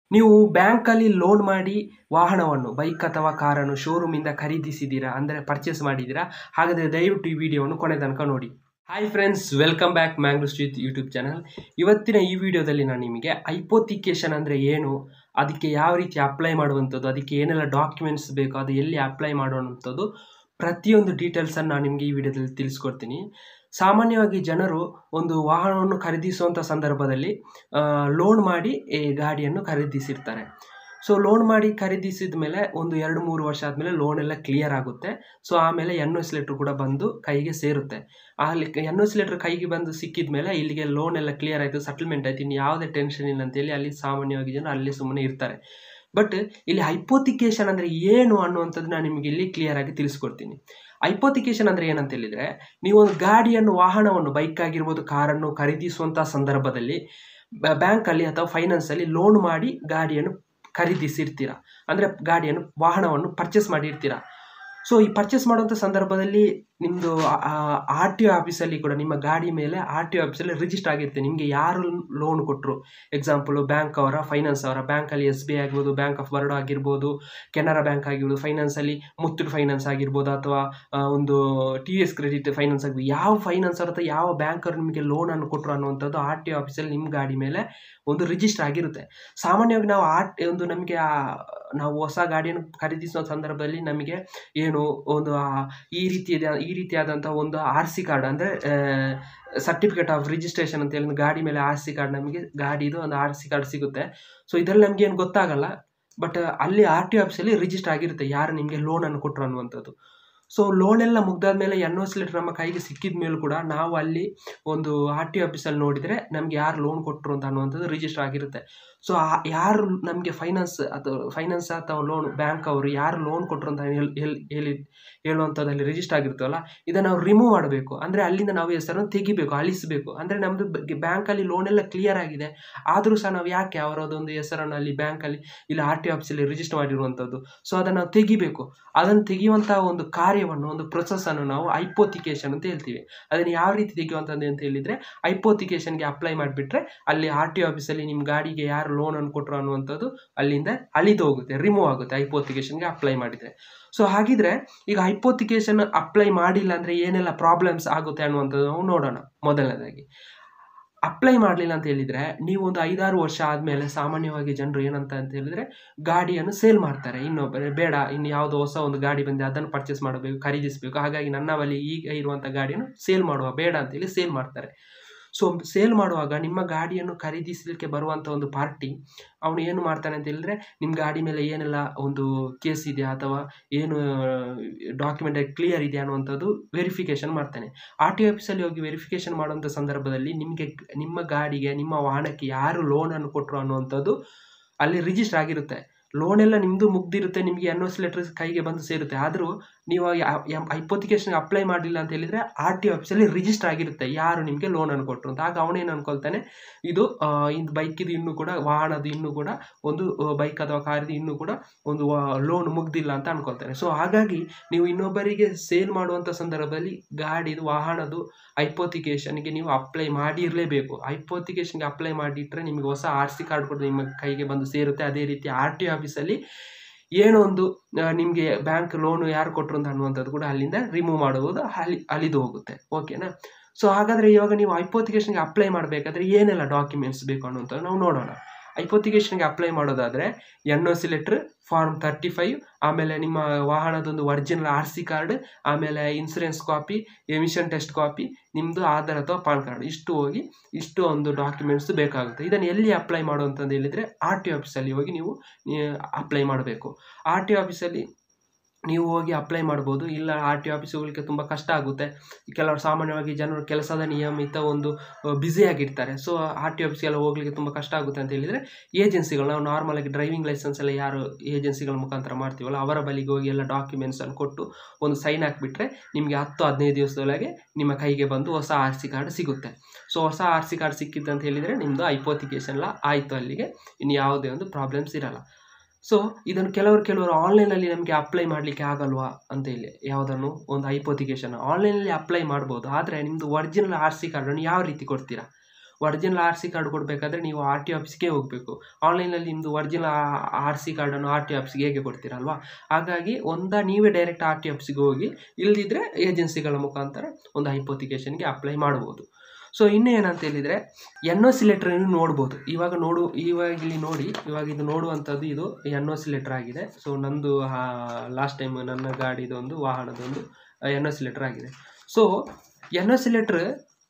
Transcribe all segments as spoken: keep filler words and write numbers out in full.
ನೀವು ಬ್ಯಾಂಕಲ್ಲಿ ಲೋನ್ ಮಾಡಿ ವಾಹನವನ್ನು ಬೈಕ್ ಅಥವಾ ಕಾರನ್ನು ಶೋರೂಮಿಂದ ಖರೀದಿಸಿದ್ದೀರಾ, ಅಂದರೆ ಪರ್ಚೇಸ್ ಮಾಡಿದ್ದೀರಾ? ಹಾಗಾದರೆ ದಯವಿಟ್ಟು ಈ ವಿಡಿಯೋವನ್ನು ಕೊನೆ ತನಕ ನೋಡಿ. Hi friends, welcome back Mangalore Sujith YouTube channel. ಇವತ್ತಿನ ಈ ವಿಡಿಯೋದಲ್ಲಿ ನಾನು ನಿಮಗೆ ಹೈಪೋಥಿಕೇಷನ್ ಅಂದರೆ ಏನು, ಅದಕ್ಕೆ ಯಾವ ರೀತಿ ಅಪ್ಲೈ ಮಾಡುವಂಥದ್ದು, ಅದಕ್ಕೆ ಏನೆಲ್ಲ ಡಾಕ್ಯುಮೆಂಟ್ಸ್ ಬೇಕು, ಅದು ಎಲ್ಲಿ ಅಪ್ಲೈ ಮಾಡುವಂಥದ್ದು ಪ್ರತಿಯೊಂದು ಡೀಟೇಲ್ಸನ್ನು ನಾನು ನಿಮಗೆ ಈ ವಿಡಿಯೋದಲ್ಲಿ ತಿಳಿಸ್ಕೊಡ್ತೀನಿ. ಸಾಮಾನ್ಯವಾಗಿ ಜನರು ಒಂದು ವಾಹನವನ್ನು ಖರೀದಿಸುವಂಥ ಸಂದರ್ಭದಲ್ಲಿ ಲೋನ್ ಮಾಡಿ ಈ ಗಾಡಿಯನ್ನು ಖರೀದಿಸಿರ್ತಾರೆ. ಸೊ ಲೋನ್ ಮಾಡಿ ಖರೀದಿಸಿದ ಮೇಲೆ ಒಂದು ಎರಡು ಮೂರು ವರ್ಷ ಆದಮೇಲೆ ಲೋನ್ ಎಲ್ಲ ಕ್ಲಿಯರ್ ಆಗುತ್ತೆ. ಸೊ ಆಮೇಲೆ ಎನ್ ಒ ಸಿ ಲೆಟ್ರ್ ಕೂಡ ಬಂದು ಕೈಗೆ ಸೇರುತ್ತೆ. ಅಲ್ಲಿ ಎನ್ ಒ ಸಿ ಲೆಟ್ರ್ ಕೈಗೆ ಬಂದು ಸಿಕ್ಕಿದ ಮೇಲೆ ಇಲ್ಲಿಗೆ ಲೋನ್ ಎಲ್ಲ ಕ್ಲಿಯರ್ ಆಯಿತು, ಸೆಟಲ್ಮೆಂಟ್ ಆಯಿತು, ಇನ್ನು ಯಾವುದೇ ಟೆನ್ಷನ್ ಇಲ್ಲ ಅಂತೇಳಿ ಅಲ್ಲಿ ಸಾಮಾನ್ಯವಾಗಿ ಜನ ಅಲ್ಲಿ ಸುಮ್ಮನೆ ಇರ್ತಾರೆ. ಬಟ್ ಇಲ್ಲಿ ಹೈಪೋಥಿಕೇಷನ್ ಅಂದರೆ ಏನು ಅನ್ನುವಂಥದ್ದು ನಾನು ನಿಮಗೆ ಇಲ್ಲಿ ಕ್ಲಿಯರ್ ಆಗಿ ತಿಳಿಸ್ಕೊಡ್ತೀನಿ. ಹೈಪೋಥಿಕೇಷನ್ ಅಂದರೆ ಏನಂತ ಹೇಳಿದರೆ, ನೀವು ಒಂದು ಗಾಡಿಯನ್ನು, ವಾಹನವನ್ನು, ಬೈಕ್ ಆಗಿರ್ಬೋದು, ಕಾರನ್ನು ಖರೀದಿಸುವಂಥ ಸಂದರ್ಭದಲ್ಲಿ ಬ್ಯಾಂಕಲ್ಲಿ ಅಥವಾ ಫೈನಾನ್ಸಲ್ಲಿ ಲೋನ್ ಮಾಡಿ ಗಾಡಿಯನ್ನು ಖರೀದಿಸಿರ್ತೀರ, ಅಂದರೆ ಗಾಡಿಯನ್ನು, ವಾಹನವನ್ನು ಪರ್ಚೇಸ್ ಮಾಡಿರ್ತೀರ. ಸೊ ಈ ಪರ್ಚೇಸ್ ಮಾಡುವಂಥ ಸಂದರ್ಭದಲ್ಲಿ ನಿಮ್ಮದು ಆರ್ ಟಿ ಒ ಆಫೀಸಲ್ಲಿ ಕೂಡ ನಿಮ್ಮ ಗಾಡಿ ಮೇಲೆ ಆರ್ ಟಿ ಒ ಆಫೀಸಲ್ಲಿ ರಿಜಿಸ್ಟರ್ ಆಗಿರುತ್ತೆ. ನಿಮಗೆ ಯಾರು ಲೋನ್ ಕೊಟ್ಟರು, ಎಕ್ಸಾಂಪಲು ಬ್ಯಾಂಕ್ ಅವರ, ಫೈನಾನ್ಸ್ ಅವರ, ಬ್ಯಾಂಕಲ್ಲಿ ಎಸ್ ಬಿ ಐ ಆಗ್ಬೋದು, ಬ್ಯಾಂಕ್ ಆಫ್ ಬರೋಡಾ ಆಗಿರ್ಬೋದು, ಕೆನರಾ ಬ್ಯಾಂಕ್ ಆಗಿರ್ಬೋದು, ಫೈನಾನ್ಸಲ್ಲಿ ಮುತ್ತೂಟ್ ಫೈನಾನ್ಸ್ ಆಗಿರ್ಬೋದು, ಅಥವಾ ಒಂದು T V S credit finance ಆಗಿರ್ಬೋದು, ಯಾವ ಫೈನಾನ್ಸ್ ಅವ್ರ ಅಥವಾ ಯಾವ ಬ್ಯಾಂಕರು ನಿಮಗೆ ಲೋನನ್ನು ಕೊಟ್ಟರು ಅನ್ನುವಂಥದ್ದು ಆರ್ ಟಿ ಒ ಆಫೀಸಲ್ಲಿ ನಿಮ್ಮ ಗಾಡಿ ಮೇಲೆ ಒಂದು ರಿಜಿಸ್ಟರ್ ಆಗಿರುತ್ತೆ. ಸಾಮಾನ್ಯವಾಗಿ ನಾವು ಆರ್ ಒಂದು ನಮಗೆ ನಾವು ಹೊಸ ಗಾಡಿಯನ್ನು ಖರೀದಿಸುವ ಸಂದರ್ಭದಲ್ಲಿ ನಮಗೆ ಏನು ಒಂದು ಈ ರೀತಿ ಈ ರೀತಿಯಾದಂಥ ಒಂದು ಆರ್ ಸಿ ಕಾರ್ಡ್, ಅಂದರೆ ಸರ್ಟಿಫಿಕೇಟ್ ಆಫ್ ರಿಜಿಸ್ಟ್ರೇಷನ್ ಅಂತ ಹೇಳಿ ಗಾಡಿ ಮೇಲೆ ಆರ್ ಸಿ ಕಾರ್ಡ್, ನಮಗೆ ಗಾಡಿದು ಒಂದು ಆರ್ ಸಿ ಕಾರ್ಡ್ ಸಿಗುತ್ತೆ. ಸೊ ಇದರಲ್ಲಿ ನಮಗೆ ಏನು ಗೊತ್ತಾಗಲ್ಲ, ಬಟ್ ಅಲ್ಲಿ ಆರ್ ಟಿ ಆಫೀಸಲ್ಲಿ ರಿಜಿಸ್ಟರ್ ಆಗಿರುತ್ತೆ ಯಾರು ನಿಮಗೆ ಲೋನನ್ನು ಕೊಟ್ಟರು ಅನ್ನುವಂಥದ್ದು. ಸೊ ಲೋನ್ ಎಲ್ಲ ಮುಗ್ದಾದ ಮೇಲೆ ಎನ್ ಒ ಸಿ ಲೆಟ್ರ್ ನಮ್ಮ ಕೈಗೆ ಸಿಕ್ಕಿದ ಮೇಲೂ ಕೂಡ ನಾವು ಅಲ್ಲಿ ಒಂದು ಆರ್ ಟಿ ಆಫೀಸಲ್ಲಿ ನೋಡಿದರೆ ನಮಗೆ ಯಾರು ಲೋನ್ ಕೊಟ್ಟರು ಅಂತ ಅನ್ನುವಂಥದ್ದು ರಿಜಿಸ್ಟರ್ ಆಗಿರುತ್ತೆ. ಸೊ ಯಾರು ನಮಗೆ ಫೈನಾನ್ಸ್ ಅಥವಾ ಫೈನಾನ್ಸ್ ಅಥವಾ ಲೋನ್ ಬ್ಯಾಂಕ್ ಅವರು ಯಾರು ಲೋನ್ ಕೊಟ್ಟರು ಅಂತ ಹೇಳಿ ಹೇಳಿ ಹೇಳುವಂಥದ್ದಲ್ಲಿ ರಿಜಿಸ್ಟರ್ ಆಗಿರ್ತವಲ್ಲ, ಇದನ್ನು ನಾವು ರಿಮೂವ್ ಮಾಡಬೇಕು. ಅಂದರೆ ಅಲ್ಲಿಂದ ನಾವು ಹೆಸರನ್ನು ತೆಗಿಬೇಕು, ಅಳಿಸಬೇಕು. ಅಂದರೆ ನಮ್ಮದು ಬ್ಯಾಂಕಲ್ಲಿ ಲೋನ್ ಎಲ್ಲ ಕ್ಲಿಯರ್ ಆಗಿದೆ, ಆದರೂ ಸಹ ನಾವು ಯಾಕೆ ಅವರದೊಂದು ಹೆಸರನ್ನು ಅಲ್ಲಿ ಬ್ಯಾಂಕಲ್ಲಿ ಇಲ್ಲ ಆರ್ ಟಿ ಆಫೀಸಲ್ಲಿ ರಿಜಿಸ್ಟರ್ ಮಾಡಿರುವಂಥದ್ದು. ಸೊ ಅದನ್ನು ನಾವು ತೆಗಿಬೇಕು. ಅದನ್ನು ತೆಗೆಯುವಂಥ ಒಂದು ಕಾರ್ಯವನ್ನು, ಒಂದು ಪ್ರೊಸೆಸನ್ನು ನಾವು ಹೈಪೋಥಿಕೇಷನ್ ಅಂತ ಹೇಳ್ತೀವಿ. ಅದನ್ನು ಯಾವ ರೀತಿ ತೆಗೆಯುವಂಥದ್ದು ಅಂತ ಹೇಳಿದರೆ, ಹೈಪೋಥಿಕೇಷನ್ಗೆ ಅಪ್ಲೈ ಮಾಡಿಬಿಟ್ರೆ ಅಲ್ಲಿ ಆರ್ ಟಿ ಆಫೀಸಲ್ಲಿ ನಿಮ್ಮ ಗಾಡಿಗೆ ಯಾರು ಲೋನನ್ನು ಕೊಟ್ಟರು ಅನ್ನುವಂಥದ್ದು ಅಲ್ಲಿಂದ ಅಳಿದು ಹೋಗುತ್ತೆ, ರಿಮೂವ್ ಆಗುತ್ತೆ ಹೈಪೋಥಿಕೇಷನ್ಗೆ ಅಪ್ಲೈ ಮಾಡಿದರೆ. ಸೊ ಹಾಗಿದ್ರೆ ಈಗ ಹೈಪೋಥಿಕೇಷನ್ ಅಪ್ಲೈ ಮಾಡಿಲ್ಲ ಅಂದರೆ ಏನೆಲ್ಲ ಪ್ರಾಬ್ಲಮ್ಸ್ ಆಗುತ್ತೆ ಅನ್ನುವಂಥದ್ದು ನಾವು ನೋಡೋಣ. ಮೊದಲನೇದಾಗಿ ಅಪ್ಲೈ ಮಾಡಲಿಲ್ಲ ಅಂತ ಹೇಳಿದರೆ, ನೀವು ಒಂದು ಐದಾರು ವರ್ಷ ಆದಮೇಲೆ ಸಾಮಾನ್ಯವಾಗಿ ಜನರು ಏನಂತ ಅಂತ ಹೇಳಿದರೆ ಗಾಡಿಯನ್ನು ಸೇಲ್ ಮಾಡ್ತಾರೆ. ಇನ್ನೊಬ್ಬರೇ ಬೇಡ, ಇನ್ನು ಯಾವುದೋ ಹೊಸ ಒಂದು ಗಾಡಿ ಬಂದಿದೆ ಅದನ್ನು ಪರ್ಚೇಸ್ ಮಾಡಬೇಕು, ಖರೀದಿಸಬೇಕು, ಹಾಗಾಗಿ ನನ್ನ ಬಳಿ ಈಗ ಇರುವಂಥ ಗಾಡಿಯನ್ನು ಸೇಲ್ ಮಾಡುವ ಬೇಡ ಅಂತೇಳಿ ಸೇಲ್ ಮಾಡ್ತಾರೆ. ಸೊ ಸೇಲ್ ಮಾಡುವಾಗ ನಿಮ್ಮ ಗಾಡಿಯನ್ನು ಖರೀದಿಸಲಿಕ್ಕೆ ಬರುವಂಥ ಒಂದು ಪಾರ್ಟಿ ಅವನು ಏನು ಮಾಡ್ತಾನೆ ಅಂತ ಹೇಳಿದ್ರೆ, ನಿಮ್ಮ ಗಾಡಿ ಮೇಲೆ ಏನೆಲ್ಲ ಒಂದು ಕೇಸ್ ಇದೆಯಾ ಅಥವಾ ಏನು ಡಾಕ್ಯುಮೆಂಟ್ ಕ್ಲಿಯರ್ ಇದೆಯಾ ಅನ್ನುವಂಥದ್ದು ವೆರಿಫಿಕೇಷನ್ ಮಾಡ್ತಾನೆ. ಆರ್ ಟಿ ಆಫೀಸಲ್ಲಿ ಹೋಗಿ ವೆರಿಫಿಕೇಷನ್ ಮಾಡುವಂಥ ಸಂದರ್ಭದಲ್ಲಿ ನಿಮಗೆ ನಿಮ್ಮ ಗಾಡಿಗೆ, ನಿಮ್ಮ ವಾಹನಕ್ಕೆ ಯಾರು ಲೋನನ್ನು ಕೊಟ್ಟರು ಅನ್ನುವಂಥದ್ದು ಅಲ್ಲಿ ರಿಜಿಸ್ಟರ್ ಆಗಿರುತ್ತೆ. ಲೋನ್ ಎಲ್ಲ ನಿಮ್ಮದು ಮುಗ್ದಿರುತ್ತೆ, ನಿಮಗೆ ಎನ್ ಒ ಸಿ ಲೆಟ್ರ್ ಕೈಗೆ ಬಂದು ಸೇರುತ್ತೆ. ಆದರೂ ನೀವು ಹೈಪೋಥಿಕೇಷನ್ಗೆ ಅಪ್ಲೈ ಮಾಡಲಿಲ್ಲ ಅಂತ ಹೇಳಿದರೆ ಆರ್ ಟಿ ಆಫೀಸಲ್ಲಿ ರಿಜಿಸ್ಟರ್ ಆಗಿರುತ್ತೆ ಯಾರು ನಿಮಗೆ ಲೋನನ್ನು ಕೊಟ್ಟರು ಅಂತ. ಆಗ ಅವನೇನು ಅನ್ಕೊಳ್ತಾನೆ, ಇದು ಇದು ಬೈಕಿದು ಇನ್ನೂ ಕೂಡ, ವಾಹನದ ಇನ್ನೂ ಕೂಡ ಒಂದು ಬೈಕ್ ಅಥವಾ ಕಾರಿದು ಇನ್ನೂ ಕೂಡ ಒಂದು ಲೋನ್ ಮುಗ್ದಿಲ್ಲ ಅಂತ ಅನ್ಕೊಳ್ತಾನೆ. ಸೊ ಹಾಗಾಗಿ ನೀವು ಇನ್ನೊಬ್ಬರಿಗೆ ಸೇಲ್ ಮಾಡುವಂಥ ಸಂದರ್ಭದಲ್ಲಿ ಗಾಡಿದು, ವಾಹನದು ಹೈಪೋಥಿಕೇಷನ್ಗೆ ನೀವು ಅಪ್ಲೈ ಮಾಡಿರಲೇಬೇಕು. ಹೈಪೋಥಿಕೇಷನ್ಗೆ ಅಪ್ಲೈ ಮಾಡಿಟ್ರೆ ನಿಮಗೆ ಹೊಸ ಆರ್ ಸಿ ಕಾರ್ಡ್ ಕೂಡ ನಿಮ್ಮ ಕೈಗೆ ಬಂದು ಸೇರುತ್ತೆ. ಅದೇ ರೀತಿ ಆರ್ ಟಿ ಆಫೀಸಲ್ಲಿ ಏನೋ ಒಂದು ನಿಮಗೆ ಬ್ಯಾಂಕ್ ಲೋನು ಯಾರು ಕೊಟ್ಟರು ಅಂತ ಅನ್ನುವಂಥದ್ದು ಕೂಡ ಅಲ್ಲಿಂದ ರಿಮೂವ್ ಮಾಡುವುದು ಅಲ್ಲಿ ಅಲಿದು ಹೋಗುತ್ತೆ. ಓಕೆನಾ? ಸೊ ಹಾಗಾದರೆ ಇವಾಗ ನೀವು ಹೈಪೋಥಿಕೇಷನ್ಗೆ ಅಪ್ಲೈ ಮಾಡಬೇಕಾದ್ರೆ ಏನೆಲ್ಲ ಡಾಕ್ಯುಮೆಂಟ್ಸ್ ಬೇಕು ಅನ್ನುವಂಥದ್ದು ನಾವು ನೋಡೋಣ. ಹೈಪೋಥಿಕೇಷನ್ಗೆ ಅಪ್ಲೈ ಮಾಡೋದಾದರೆ N O C letter, form thirty five, ಆಮೇಲೆ ನಿಮ್ಮ ವಾಹನದೊಂದು ಒರಿಜಿನಲ್ ಆರ್ ಸಿ ಕಾರ್ಡ್, ಆಮೇಲೆ insurance copy, emission test copy, ನಿಮ್ಮದು ಆಧಾರ್ ಅಥವಾ ಪಾನ್ ಕಾರ್ಡ್, ಇಷ್ಟು ಹೋಗಿ ಇಷ್ಟು ಒಂದು ಡಾಕ್ಯುಮೆಂಟ್ಸ್ ಬೇಕಾಗುತ್ತೆ. ಇದನ್ನು ಎಲ್ಲಿ ಅಪ್ಲೈ ಮಾಡುವಂಥದ್ದು ಹೇಳಿದರೆ ಆರ್ ಟಿ ಆಫೀಸಲ್ಲಿ ಹೋಗಿ ನೀವು ಅಪ್ಲೈ ಮಾಡಬೇಕು. ಆರ್ ಟಿ ಆಫೀಸಲ್ಲಿ ನೀವು ಹೋಗಿ ಅಪ್ಲೈ ಮಾಡ್ಬೋದು. ಇಲ್ಲ ಆರ್ ಟಿ ಆಫೀಸ್ ಹೋಗಲಿಕ್ಕೆ ತುಂಬ ಕಷ್ಟ ಆಗುತ್ತೆ. ಕೆಲವರು ಸಾಮಾನ್ಯವಾಗಿ ಜನರು ಕೆಲಸದ ನಿಯಮಿತ ಒಂದು ಬ್ಯುಸಿಯಾಗಿರ್ತಾರೆ. ಸೊ ಆರ್ ಟಿ ಆಫೀಸ್ಗೆಲ್ಲ ಹೋಗಲಿಕ್ಕೆ ತುಂಬ ಕಷ್ಟ ಆಗುತ್ತೆ ಅಂತ ಹೇಳಿದರೆ ಏಜೆನ್ಸಿಗಳು, ನಾವು ನಾರ್ಮಲಾಗಿ ಡ್ರೈವಿಂಗ್ ಲೈಸೆನ್ಸ್ ಎಲ್ಲ ಯಾರು ಏಜೆನ್ಸಿಗಳ ಮುಖಾಂತರ ಮಾಡ್ತೀವಲ್ಲ ಅವರ ಬಳಿಗೆ ಹೋಗಿ ಎಲ್ಲ ಡಾಕ್ಯುಮೆಂಟ್ಸನ್ನು ಕೊಟ್ಟು ಒಂದು ಸೈನ್ ಹಾಕಿಬಿಟ್ರೆ ನಿಮಗೆ ಹತ್ತು ಹದಿನೈದು ದಿವಸದೊಳಗೆ ನಿಮ್ಮ ಕೈಗೆ ಬಂದು ಹೊಸ ಆರ್ ಸಿ ಕಾರ್ಡ್ ಸಿಗುತ್ತೆ. ಸೊ ಹೊಸ ಆರ್ ಸಿ ಕಾರ್ಡ್ ಸಿಕ್ಕಿತ್ತು ಅಂತ ಹೇಳಿದರೆ ನಿಮ್ಮದು ಹೈಪೋಥಿಕೇಷನ್ ಎಲ್ಲ ಆಯಿತು, ಅಲ್ಲಿಗೆ ಇನ್ನು ಯಾವುದೇ ಒಂದು ಪ್ರಾಬ್ಲಮ್ಸ್ ಇರಲ್ಲ. ಸೊ ಇದನ್ನು ಕೆಲವರು ಕೆಲವರು ಆನ್ಲೈನಲ್ಲಿ ನಮಗೆ ಅಪ್ಲೈ ಮಾಡಲಿಕ್ಕೆ ಆಗಲ್ವಾ ಅಂತ ಹೇಳಿ, ಯಾವುದನ್ನು ಒಂದು ಹೈಪೋಥಿಕೇಷನ್ ಆನ್ಲೈನಲ್ಲಿ ಅಪ್ಲೈ ಮಾಡ್ಬೋದು. ಆದರೆ ನಿಮ್ಮದು ಒರಿಜಿನಲ್ ಆರ್ ಸಿ ಕಾರ್ಡನ್ನು ಯಾವ ರೀತಿ ಕೊಡ್ತೀರಾ? ಒರಿಜಿನಲ್ ಆರ್ ಸಿ ಕಾರ್ಡ್ ಕೊಡಬೇಕಾದ್ರೆ ನೀವು ಆರ್ ಟಿ ಆಫೀಸ್ಗೆ ಹೋಗಬೇಕು. ಆನ್ಲೈನಲ್ಲಿ ನಿಮ್ಮದು ಒರಿಜಿನಲ್ ಆರ್ ಸಿ ಕಾರ್ಡನ್ನು ಆರ್ ಟಿ ಆಫೀಸ್ಗೆ ಹೇಗೆ ಕೊಡ್ತೀರಲ್ವಾ? ಹಾಗಾಗಿ ಒಂದ ನೀವೇ ಡೈರೆಕ್ಟ್ ಆರ್ ಟಿ ಆಫೀಸ್ಗೆ ಹೋಗಿ, ಇಲ್ಲದಿದ್ದರೆ ಏಜೆನ್ಸಿಗಳ ಮುಖಾಂತರ ಒಂದು ಹೈಪೋಥಿಕೇಷನ್ಗೆ ಅಪ್ಲೈ ಮಾಡ್ಬೋದು. ಸೊ ಇನ್ನೂ ಏನಂತ ಹೇಳಿದರೆ ಎನ್ ಒ ಸಿ ಲೆಟ್ರನ್ನು ನೋಡ್ಬೋದು. ಇವಾಗ ನೋಡು ಇವಾಗ ಇಲ್ಲಿ ನೋಡಿ, ಇವಾಗ ಇದು ನೋಡುವಂಥದ್ದು ಇದು ಎನ್ ಒ ಸಿ ಲೆಟ್ರ್ ಆಗಿದೆ. ಸೊ ನಂದು ಲಾಸ್ಟ್ ಟೈಮ್ ನನ್ನ ಗಾಡಿದೊಂದು ವಾಹನದೊಂದು ಎನ್ ಒ ಸಿ ಲೆಟ್ರ್ ಆಗಿದೆ. So N O C letter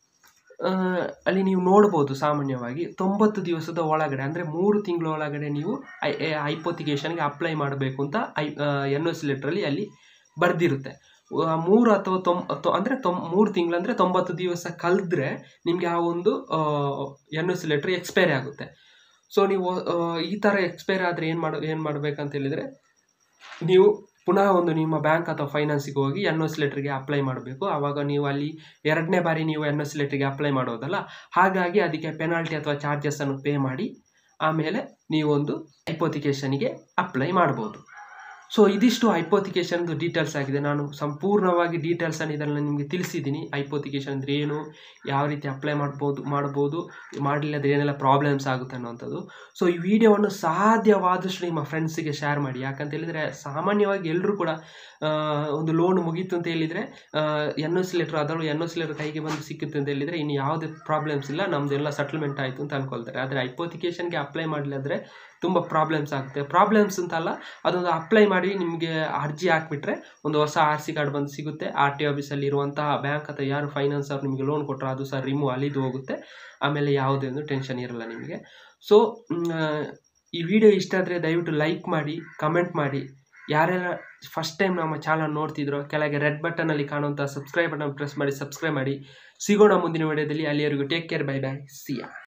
ಅಲ್ಲಿ ನೀವು ನೋಡ್ಬೋದು ಸಾಮಾನ್ಯವಾಗಿ ತೊಂಬತ್ತು ದಿವಸದ ಒಳಗಡೆ, ಅಂದರೆ ಮೂರು ತಿಂಗಳ ಒಳಗಡೆ ನೀವು ಐ ಹೈಪೋಥಿಕೇಷನ್ಗೆ ಅಪ್ಲೈ ಮಾಡಬೇಕು ಅಂತ ಐ ಎನ್ ಒ ಸಿ ಲೆಟ್ರಲ್ಲಿ ಅಲ್ಲಿ ಬರೆದಿರುತ್ತೆ. ಮೂರು ಅಥವಾ ತೊಂಬತ್ತು ಅಂದರೆ ತೊಂ ಮೂರು ತಿಂಗಳಂದರೆ ತೊಂಬತ್ತು ದಿವಸ ಕಳೆದ್ರೆ ನಿಮಗೆ ಆ ಒಂದು N O C letter expiry ಆಗುತ್ತೆ. ಸೊ ನೀವು ಈ ಥರ ಎಕ್ಸ್ಪೈರ್ ಆದರೆ ಏನು ಮಾಡ ಏನು ಮಾಡಬೇಕಂತ ಹೇಳಿದರೆ, ನೀವು ಪುನಃ ಒಂದು ನಿಮ್ಮ ಬ್ಯಾಂಕ್ ಅಥವಾ ಫೈನಾನ್ಸಿಗೆ ಹೋಗಿ ಎನ್ ಒ ಸಿ ಲೆಟ್ರಿಗೆ ಅಪ್ಲೈ ಮಾಡಬೇಕು. ಆವಾಗ ನೀವು ಅಲ್ಲಿ ಎರಡನೇ ಬಾರಿ ನೀವು ಎನ್ ಒ ಸಿ ಲೆಟ್ರಿಗೆ ಅಪ್ಲೈ ಮಾಡೋದಲ್ಲ, ಹಾಗಾಗಿ ಅದಕ್ಕೆ ಪೆನಾಲ್ಟಿ ಅಥವಾ ಚಾರ್ಜಸ್ಸನ್ನು ಪೇ ಮಾಡಿ ಆಮೇಲೆ ನೀವೊಂದು ಹೈಪೋಥಿಕೇಷನ್ಗೆ ಅಪ್ಲೈ ಮಾಡ್ಬೋದು. ಸೊ ಇದಿಷ್ಟು ಹೈಪೋಥಿಕೇಷನ್ದು ಡೀಟೇಲ್ಸ್ ಆಗಿದೆ. ನಾನು ಸಂಪೂರ್ಣವಾಗಿ ಡೀಟೇಲ್ಸನ್ನು ಇದನ್ನು ನಿಮಗೆ ತಿಳಿಸಿದ್ದೀನಿ. ಹೈಪೋಥಿಕೇಷನ್ ಅಂದರೆ ಏನು, ಯಾವ ರೀತಿ ಅಪ್ಲೈ ಮಾಡ್ಬೋದು ಮಾಡ್ಬೋದು ಮಾಡಲಿಲ್ಲದ್ರೆ ಏನೆಲ್ಲ ಪ್ರಾಬ್ಲಮ್ಸ್ ಆಗುತ್ತೆ ಅನ್ನೋವಂಥದ್ದು. ಸೊ ಈ ವಿಡಿಯೋವನ್ನು ಸಾಧ್ಯವಾದಷ್ಟು ನಿಮ್ಮ ಫ್ರೆಂಡ್ಸಿಗೆ ಶೇರ್ ಮಾಡಿ. ಯಾಕಂತ ಹೇಳಿದರೆ ಸಾಮಾನ್ಯವಾಗಿ ಎಲ್ಲರೂ ಕೂಡ ಒಂದು ಲೋನ್ ಮುಗೀತು ಅಂತ ಹೇಳಿದರೆ ಎನ್ ಒ ಸಿ ಲೆಟ್ರ್ ಅದರಲ್ಲೂ ಎನ್ ಒ ಸಿ ಲೆಟ್ರ್ ಕೈಗೆ ಬಂದು ಸಿಕ್ಕುತ್ತೆ ಅಂತ ಹೇಳಿದರೆ ಇನ್ನು ಯಾವುದೇ ಪ್ರಾಬ್ಲಮ್ಸ್ ಇಲ್ಲ, ನಮ್ಮದೆಲ್ಲ ಸೆಟಲ್ಮೆಂಟ್ ಆಯಿತು ಅಂತ ಅಂದ್ಕೊಳ್ತಾರೆ. ಆದರೆ ಹೈಪೋಥಿಕೇಷನ್ಗೆ ಅಪ್ಲೈ ಮಾಡಲಿಲ್ಲದ್ರೆ ತುಂಬ ಪ್ರಾಬ್ಲಮ್ಸ್ ಆಗುತ್ತೆ. ಪ್ರಾಬ್ಲಮ್ಸ್ ಅಂತಲ್ಲ, ಅದೊಂದು ಅಪ್ಲೈ ಮಾಡಿ ನಿಮಗೆ ಅರ್ಜಿ ಹಾಕಿಬಿಟ್ರೆ ಒಂದು ಹೊಸ ಆರ್ ಸಿ ಕಾರ್ಡ್ ಬಂದು ಸಿಗುತ್ತೆ. ಆರ್ ಟಿ ಆಫೀಸಲ್ಲಿ ಇರುವಂತಹ ಬ್ಯಾಂಕ್ ಅಥವಾ ಯಾರು ಫೈನಾನ್ಸ್ ಅವ್ರು ನಿಮಗೆ ಲೋನ್ ಕೊಟ್ಟರು ಅದು ಸಹ ರಿಮೂವ್ ಅಲ್ಲಿದ್ದು ಹೋಗುತ್ತೆ. ಆಮೇಲೆ ಯಾವುದೇ ಒಂದು ಟೆನ್ಷನ್ ಇರಲ್ಲ ನಿಮಗೆ. ಸೊ ಈ ವಿಡಿಯೋ ಇಷ್ಟ ಆದರೆ ದಯವಿಟ್ಟು ಲೈಕ್ ಮಾಡಿ, ಕಮೆಂಟ್ ಮಾಡಿ. ಯಾರೆಲ್ಲ ಫಸ್ಟ್ ಟೈಮ್ ನಮ್ಮ ಚಾನಲ್ ನೋಡ್ತಿದ್ರೋ ಕೆಳಗೆ ರೆಡ್ ಬಟನಲ್ಲಿ ಕಾಣುವಂಥ ಸಬ್ಸ್ಕ್ರೈಬ್ ಬಟನ್ ಪ್ರೆಸ್ ಮಾಡಿ ಸಬ್ಸ್ಕ್ರೈಬ್ ಮಾಡಿ. ಸಿಗೋಣ ಮುಂದಿನ ವಿಡಿಯೋದಲ್ಲಿ. ಅಲ್ಲಿವರೆಗೂ take care, bye bye, see ಯಾ.